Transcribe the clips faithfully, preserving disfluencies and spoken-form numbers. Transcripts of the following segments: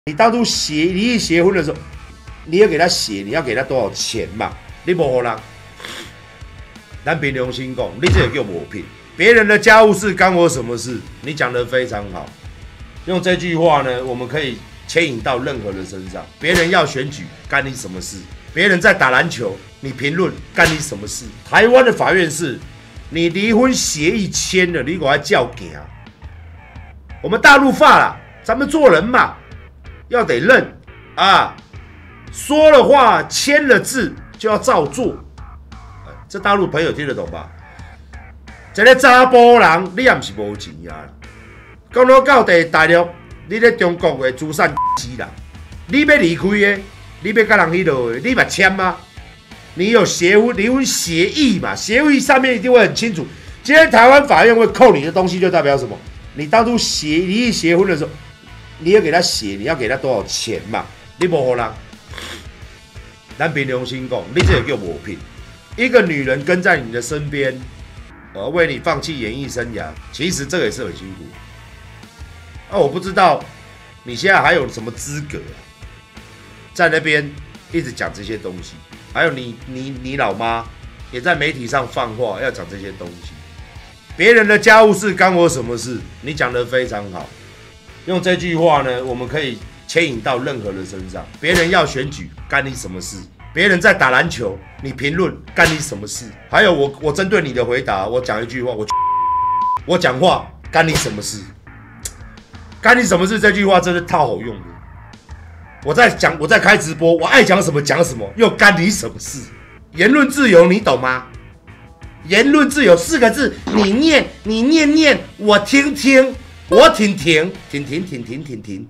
你当初结你一结婚的时候，你要给他写，你要给他多少钱嘛？你不好啦，咱凭良心讲，你这个叫我骗。别人的家务事干我什么事？你讲得非常好。用这句话呢，我们可以牵引到任何人身上。别人要选举，干你什么事？别人在打篮球，你评论干你什么事？台湾的法院是，你离婚协议签了，你给我叫行。我们大陆法啦，咱们做人嘛。 要得认啊，说了话签了字就要照做。这大陆朋友听得懂吧？这个查甫人你也不是无钱啊。讲到到底大陆，你在中国的资产机啦，你要离开的，你要跟人迄落的，你嘛签吗？你有协婚离婚协议嘛？协议上面一定会很清楚。今天台湾法院会扣你的东西，就代表什么？你当初协离异结婚的时候。 你要给他写，你要给他多少钱嘛？你不好啦，咱凭良心讲，你这个叫我骗。一个女人跟在你的身边，而为你放弃演艺生涯，其实这个也是很辛苦。啊，我不知道你现在还有什么资格、啊、在那边一直讲这些东西。还有你你你老妈也在媒体上放话，要讲这些东西。别人的家务事干我什么事？你讲得非常好。 用这句话呢，我们可以牵引到任何人身上。别人要选举，干你什么事？别人在打篮球，你评论干你什么事？还有我，我针对你的回答，我讲一句话，我我讲话干你什么事？干你什么事？这句话真的太好用了。我在讲，我在开直播，我爱讲什么讲什么，又干你什么事？言论自由，你懂吗？言论自由四个字，你念，你念念，我听听。 我停停停停停停停停。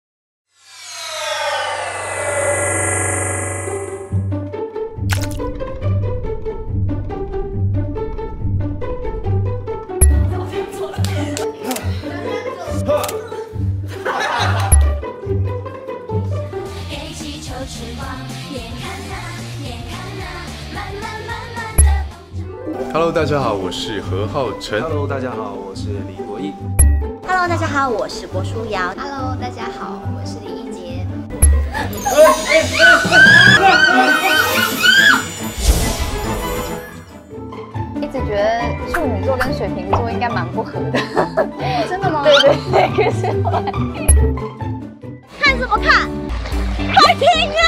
Hello， 大家好，我是何浩晨。 Hello， 大家好，我是李国毅。 Hello， 大家好，我是郭书瑶。 Hello， 大家好，我是李一杰。 一直觉得处女座跟水瓶座应该蛮不合的。 真的吗？ 对对对，可是后来看什么看？快听啊！